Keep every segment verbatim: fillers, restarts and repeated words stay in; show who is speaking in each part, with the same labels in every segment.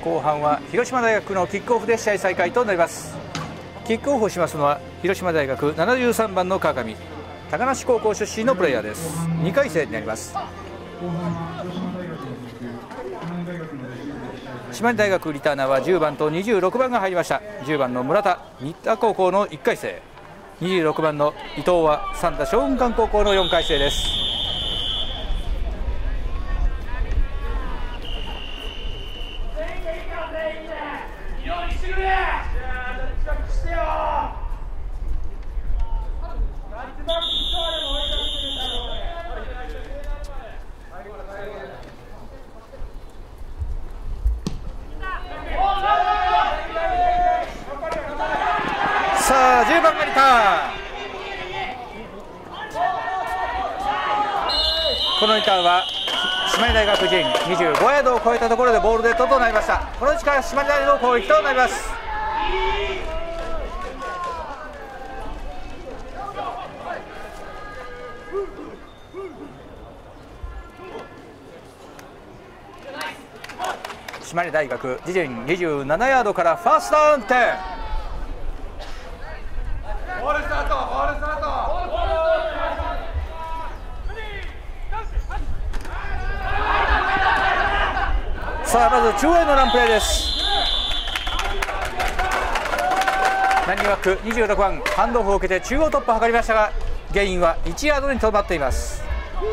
Speaker 1: 後半は広島大学のキックオフで試合再開となります。キックオフをしますのは広島大学ななじゅうさんばんの川上、高梨高校出身のプレイヤーです。にかい生になります。島根大学リターナーはじゅうばんとにじゅうろくばんが入りました。じゅうばんの村田、新田高校のいっかい生、にじゅうろくばんの伊藤は三田将軍館高校のよんかい生です。さあじゅうばんがリターン、このリターンは島根大学陣にじゅうごヤードを超えたところでボールデッドとなりました。この位置から島根大の攻撃となります。島根大学自陣にじゅうななヤードからファーストダウン点。ボールスタート、ボールスタート。さあまず中央へのランプレーです。浪速区にじゅうろくばん、ハンドオフを受けて中央突破を図りましたが、ゲインはいちヤードにとどまっています。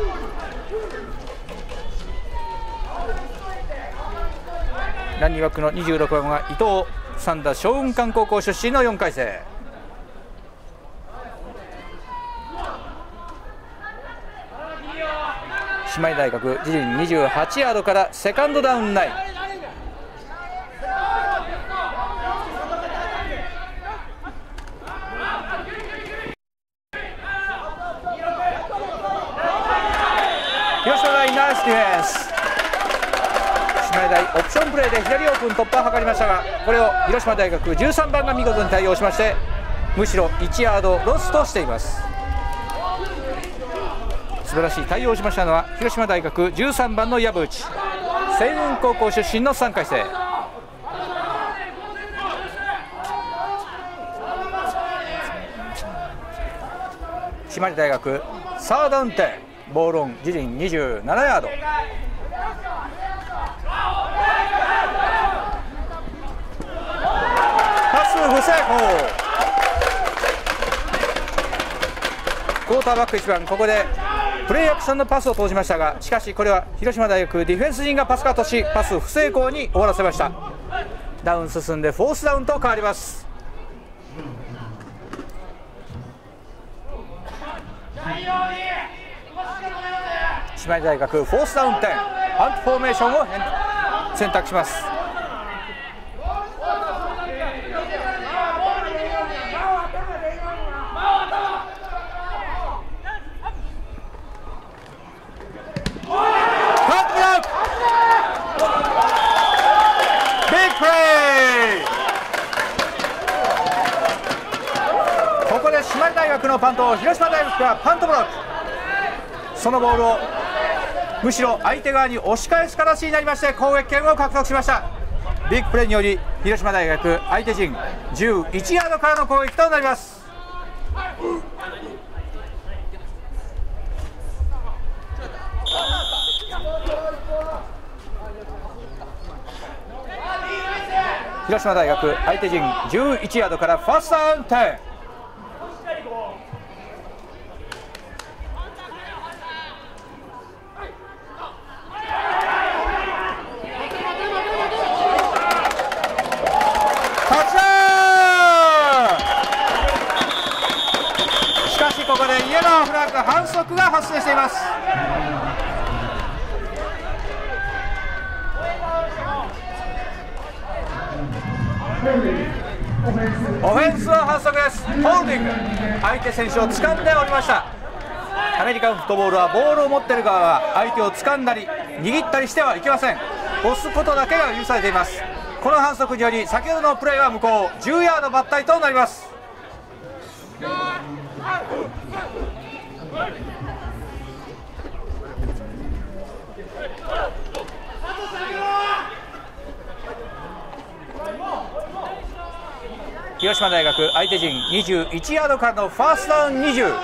Speaker 1: 浪速区のにじゅうろくばんは伊藤、三田将軍館高校出身のよんかい生。島根大学自陣にじゅうはちヤードからセカンドダウンナイン。広島大ナイスディフェンス。島根大オプションプレーで左オープン突破を図りましたが、これを広島大学じゅうさんばんが見事に対応しまして、むしろいちヤードロスとしています。素晴らしい対応をしましたのは広島大学じゅうさんばんの藪内、西雲高校出身のさんかい生。島根大学サードダウン点、ボールオン自陣にじゅうななヤード。パス不成功。クォーターバックいちばん、ここでプレーアクションのパスを投じましたが、しかしこれは広島大学ディフェンス陣がパスカットし、パス不成功に終わらせました。ダウン進んでフォースダウンと変わります。島根大学フォースダウン点、パントフォーメーションを選択します。ここで島根大学のパントを広島大学がパントブロック、そのボールをむしろ相手側に押し返す形になりまして攻撃権を獲得しました。ビッグプレーにより広島大学相手陣じゅういちヤードからの攻撃となります。広島大学相手陣じゅういちヤードからファーストダウン点。しかしここでイエローフラッグ、反則が発生しています。オフェンスは反則です。ホールディング、相手選手を掴んでおりました。アメリカンフットボールはボールを持っている側は相手を掴んだり握ったりしてはいけません。押すことだけが許されています。この反則により先ほどのプレーは無効、じゅうヤード抜体となります。 広島大学相手陣にじゅういちヤードからのファーストダウンにじゅう。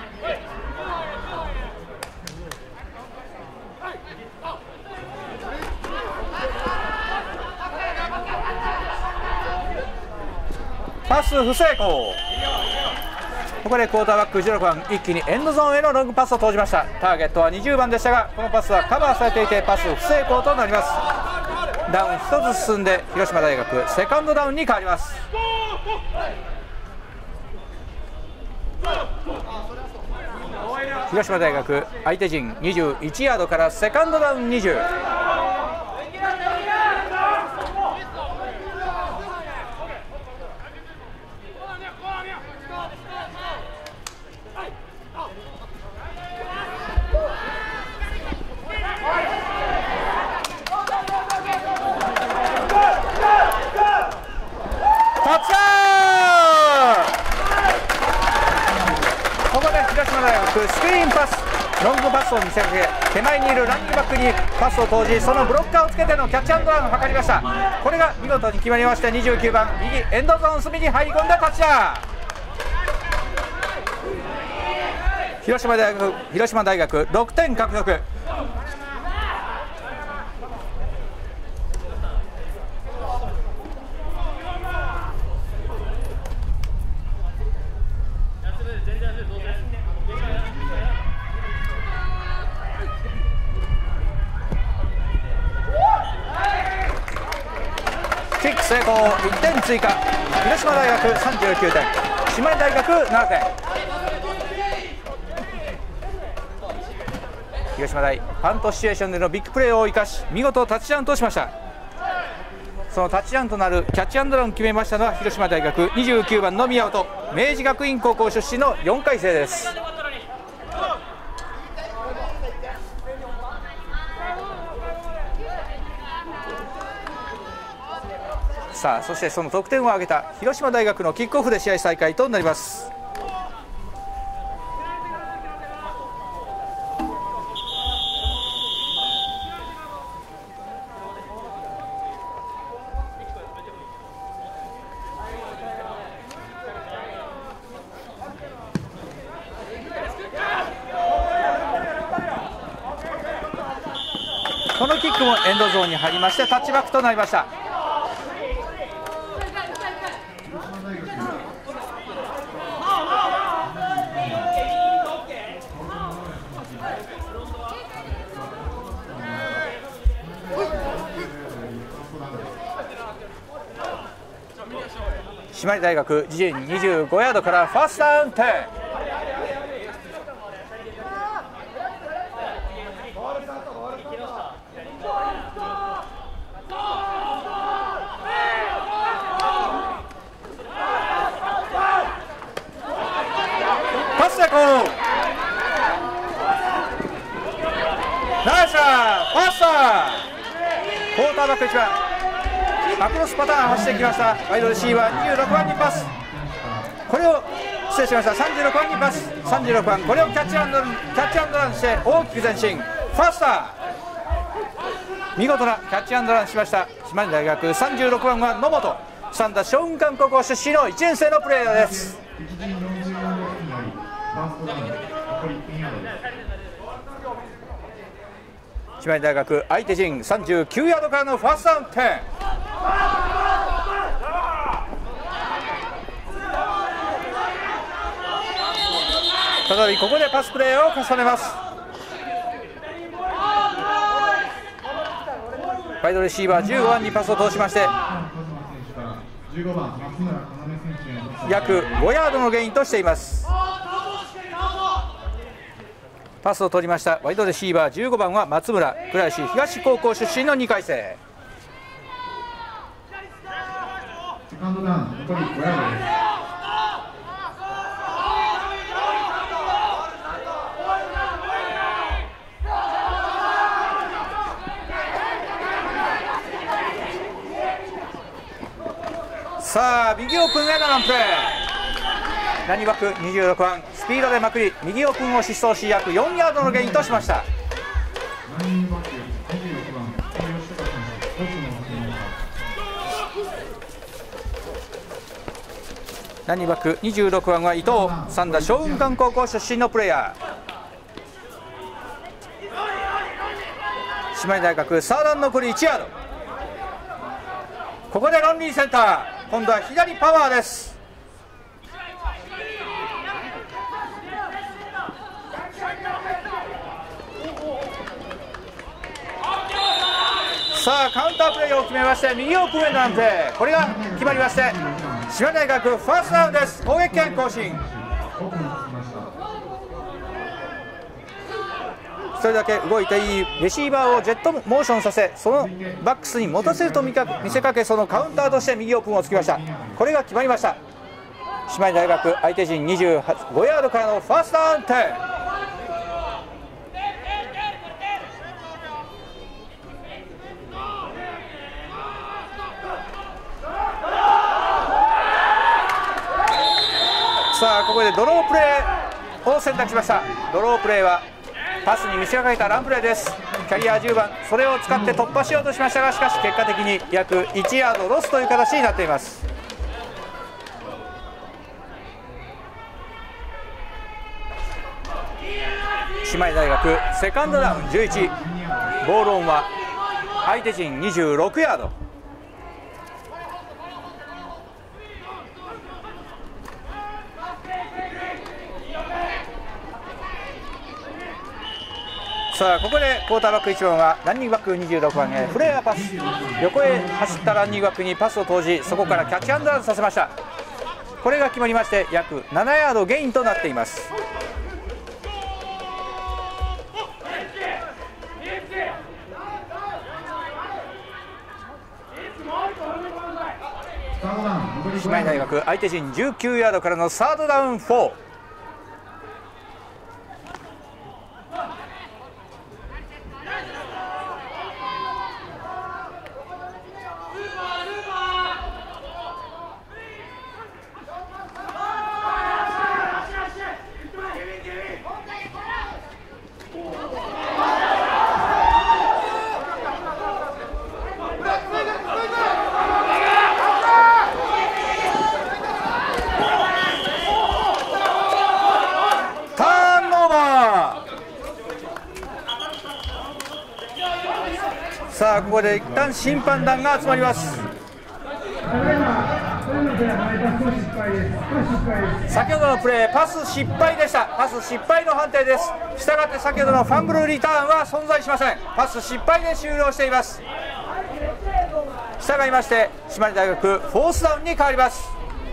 Speaker 1: パス不成功。ここでクォーターバックじゅうろくばん一気にエンドゾーンへのロングパスを投じました。ターゲットはにじゅうばんでしたが、このパスはカバーされていてパス不成功となります。ダウンひとつ進んで広島大学セカンドダウンに変わります。広島大学相手陣にじゅういちヤードからセカンドダウンにじゅう。ここで広島大学スクリーンパス、ロングパスを見せかけ手前にいるランニングバックにパスを投じ、そのブロッカーをつけてのキャッチアンドランを図りました。これが見事に決まりまして、にじゅうきゅうばん右エンドゾーン隅に入り込んだタッチだ。広島大学広島大学ろくてん獲得。キック成功、いってん追加。広島大学さんじゅうきゅうてん、姉妹大学ななてん。広島大パントシチュエーションでのビッグプレーを生かし見事タッチダウンとしました。そのタッチダウンとなるキャッチアンドランを決めましたのは広島大学にじゅうきゅうばんの宮本、明治学院高校出身のよんかい生です。さあ、そしてその得点を挙げた広島大学のキックオフで試合再開となります。このキックもエンドゾーンに入りましてタッチバックとなりました。姉妹大学自陣にじゅうごヤードからファーストダウンテン。パス成功。ナイスファースト。クォーターバックいちばんアクロスパターン走ってきました。ワイドレシーバーにじゅうろくばんにパス、これを失礼しました。さんじゅうろくばんにパス、さんじゅうろくばんこれをキャッチアンドキャッチアンドランして大きく前進。ファースター見事なキャッチアンドランしました。島根大学さんじゅうろくばんは野本、三田松雲館高校出身のいちねん生のプレーヤーです。島根大学相手陣さんじゅうきゅうヤードからのファーストダウンテン。再びここでパスプレーを重ねます。ワイドレシーバーじゅうごばんにパスを通しまして約ごヤードのゲインとしています。パスを取りましたワイドレシーバーじゅうごばんは松村、倉吉東高校出身のにかい生。セカンドダウン残りごヤードです。さあ右オープンへのランプレー、ランニングバックにじゅうろくばんスピードでまくり右オープンを疾走し約よんヤードのゲインとしました。 ランニングバックにじゅうろくばんは伊藤、三田松雲館高校出身のプレーヤー。姉妹大学サード残りいちヤード。ここでロンリーセンター、今度は左パワーです。さあカウンタープレーを決めまして右オープンエンドなんて、これが決まりまして島根大学ファーストダウンです。攻撃権更新。それだけ動いていいレシーバーをジェットモーションさせ、そのバックスに持たせると見か見せかけ、そのカウンターとして右オープンをつきました。これが決まりました。島根大学相手陣にじゅうごヤードからのファーストダウン点。さあここでドロープレーを選択しました。ドロープレーはパスに見せかけたランプレーです。キャリアじゅうばん、それを使って突破しようとしましたが、しかし結果的に約いちヤードロスという形になっています。姉妹大学セカンドダウンじゅういち、ボールオンは相手陣にじゅうろくヤード。さあここでクォーターバックいちばんはランニングバックにじゅうろくばんへフレアパス、横へ走ったランニングバックにパスを投じ、そこからキャッチアンドランさせました。これが決まりまして約ななヤードゲインとなっています。姉妹大学相手陣じゅうきゅうヤードからのサードダウンフォー。さあここで一旦審判団が集まります。先ほどのプレーパス失敗でした。パス失敗の判定です。したがって先ほどのファンブルリターンは存在しません。パス失敗で終了しています。したがいまして島根大学フォースダウンに変わります。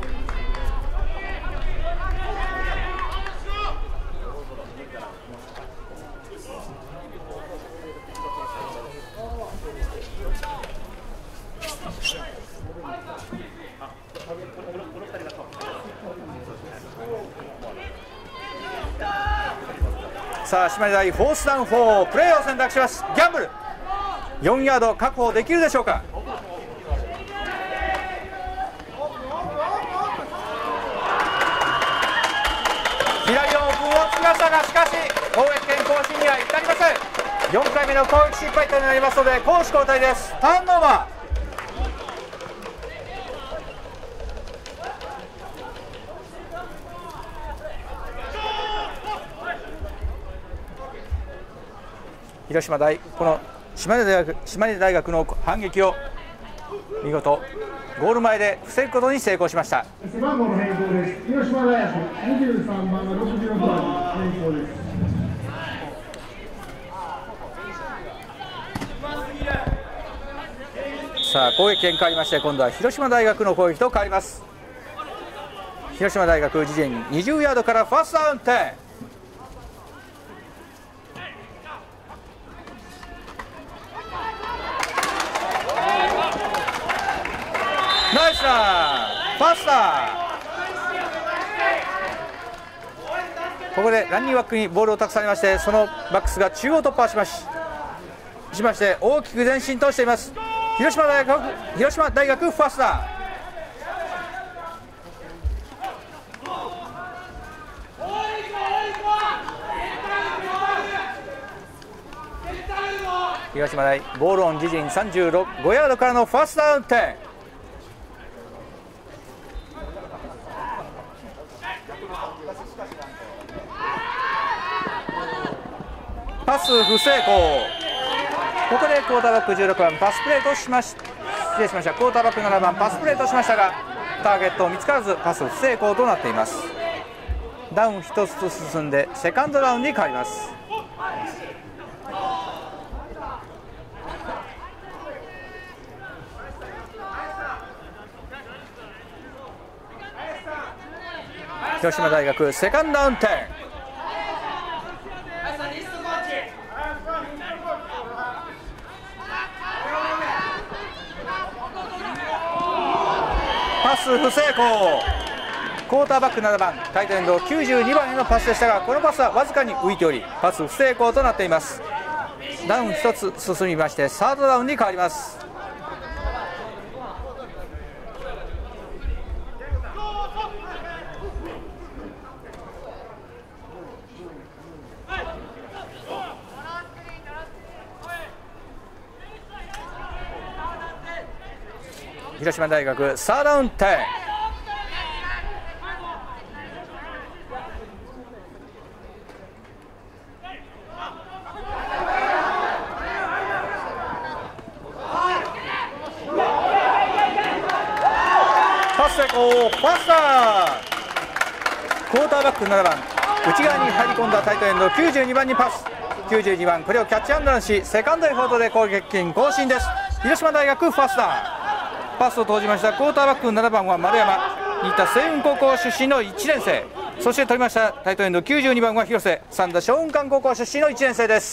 Speaker 1: さあ島根大フォースダウンフォー、プレーを選択します。ギャンブルよんヤード確保できるでしょうか。左オープンをつきましたが、しかし攻撃権更新には至りません。よんかいめの攻撃失敗となりますので攻守交代です。ターンオーバー。広島大、この島根大学、島根大学の反撃を見事ゴール前で防ぐことに成功しました。背番号の変更です。広島大学にじゅうさんばんのろくじゅうろくばんに変更です。さあ攻撃権変わりまして、今度は広島大学の攻撃と変わります。広島大学自陣にじゅうヤードからファーストダウン点。ナイスランファースター。ここでランニングバックにボールを託されまして、そのバックスが中央突破しまししまして大きく前進としています。広島大学広島大学ファースター。広島大ボールオン自陣さんじゅうごヤードからのファーストダウン点。 パス不成功。ここでクォーターバックじゅうろくばんパスプレーとしまし失礼しましたクォーターバックななばんパスプレーとしましたが、ターゲット見つからずパス不成功となっています。ダウンひとつずつ進んでセカンドダウンに変わります。広島大学セカンドダウンテン。パス不成功。クォーターバックななばんタイトエンドきゅうじゅうにばんへのパスでしたが、このパスはわずかに浮いておりパス不成功となっています。ダウンひとつ進みましてサードダウンに変わります。広島大学サードダウンテン。パス成功。パスだ。クォーターバックななばん内側に入り込んだタイトエンドきゅうじゅうにばんにパス。きゅうじゅうにばんこれをキャッチアンドランしセカンドエフォートで攻撃権更新です。広島大学ファースター。パスを投じましたクォーターバックななばんは丸山新田星雲高校出身のいちねん生、そして取りましたタイトエンドきゅうじゅうにばんは広瀬三田松雲館高校出身のいちねん生です。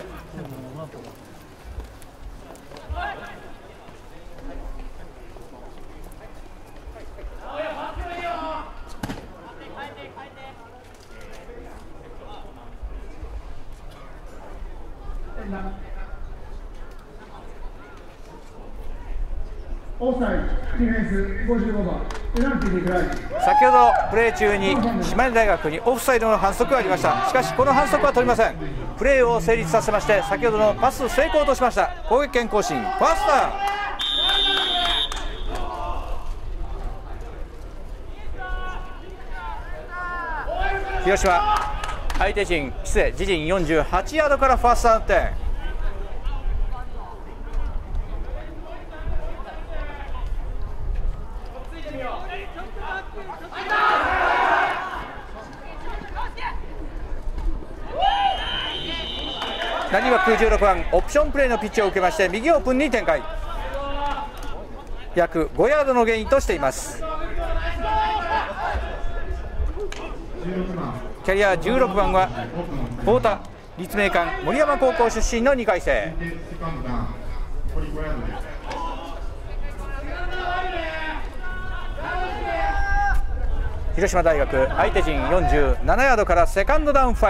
Speaker 1: 先ほどプレー中に島根大学にオフサイドの反則がありました。しかしこの反則は取りません。プレーを成立させまして先ほどのパス成功としました。攻撃権更新ファースター。広島相手陣失礼自陣よんじゅうはちヤードからファーストダウンテン。なにわきゅうろくばんオプションプレーのピッチを受けまして右オープンに展開。約ごヤードのゲインとしています。キャリアじゅうろくばんは太田立命館森山高校出身のにかい生。広島大学相手陣よんじゅうななヤードからセカンドダウンご。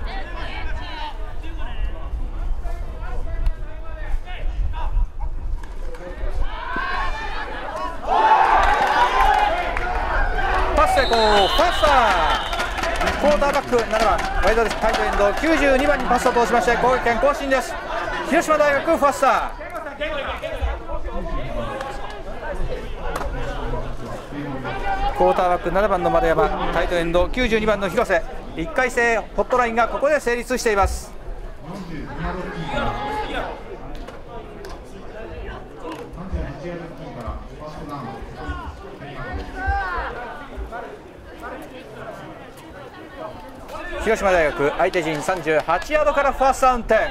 Speaker 1: パス成功。パスター。クォーターバックななばんワイドタイトエンドきゅうじゅうにばんにパスを通しまして攻撃権更新です。広島大学ファースター。クォーターバックななばんの丸山タイトエンドきゅうじゅうにばんの広瀬、いっかい生ホットラインがここで成立しています。広島大学相手陣さんじゅうはちヤードからファーストダウンテン。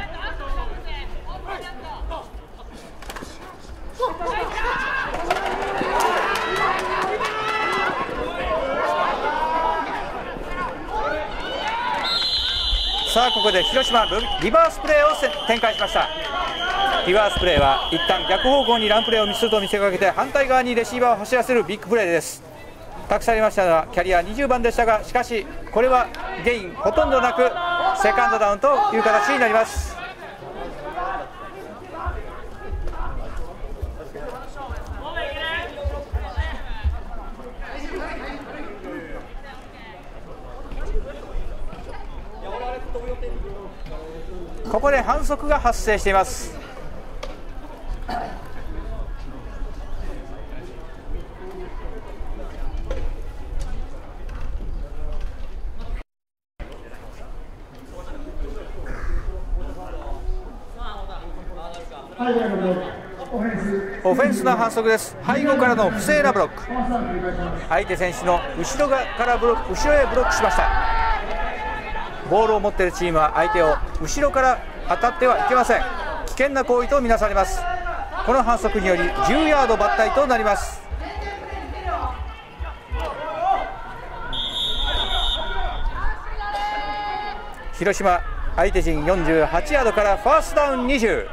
Speaker 1: さあここで広島リバースプレーを展開しました。リバースプレーは一旦逆方向にランプレーをミスると見せかけて反対側にレシーバーを走らせるビッグプレーです。託されましたのはキャリアにじゅうばんでしたが、しかしこれはゲインほとんどなくセカンドダウンという形になります。ここで反則が発生しています。 オフェンスの反則です。背後からの不正なブロック、相手選手の後ろ側からブロック後ろへブロックしました。ボールを持っているチームは相手を後ろから当たってはいけません。危険な行為とみなされます。この反則によりじゅうヤード抜体となります。広島、相手陣よんじゅうはちヤードからファーストダウンにじゅう。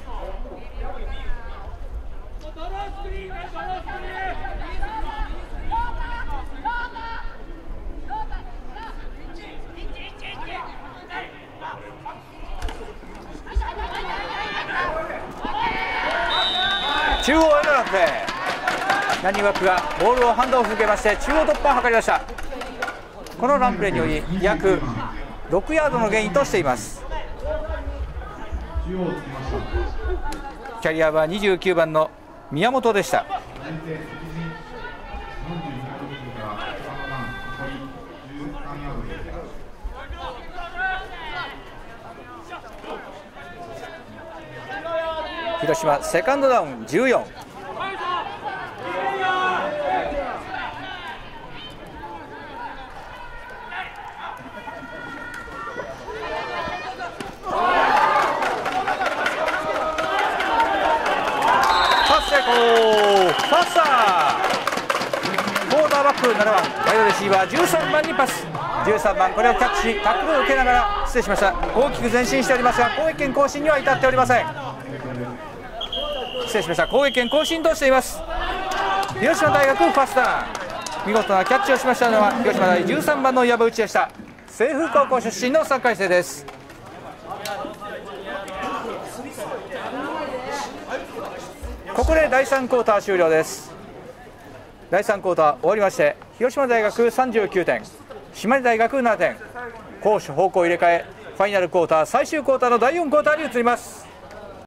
Speaker 1: 中央へのランプレー、ランニングバックがボールをハンドオフ受けまして中央突破を図りました。このランプレーにより約ろくヤードのゲインとしています。キャリアはにじゅうきゅうばんの宮本でした。広島セカンドダウンじゅうよん。パス成功、パスター、クォーターバックななばん、ワイドレシーバーじゅうさんばんにパス。じゅうさんばん、これをキャッチしタックルを受けながら失礼しました、大きく前進しておりますが攻撃権更新には至っておりません。失礼しました、攻撃権更新としています。広島大学ファスター、見事なキャッチをしましたのは広島大じゅうさんばんの藪内でした。清風高校出身のさんかい生です。ここでだいさんクォーター終了です。だいさんクォーター終わりまして、広島大学さんじゅうきゅうてん、島根大学ななてん、攻守方向入れ替え、ファイナルクォーター最終クォーターのだいよんクォーターに移ります。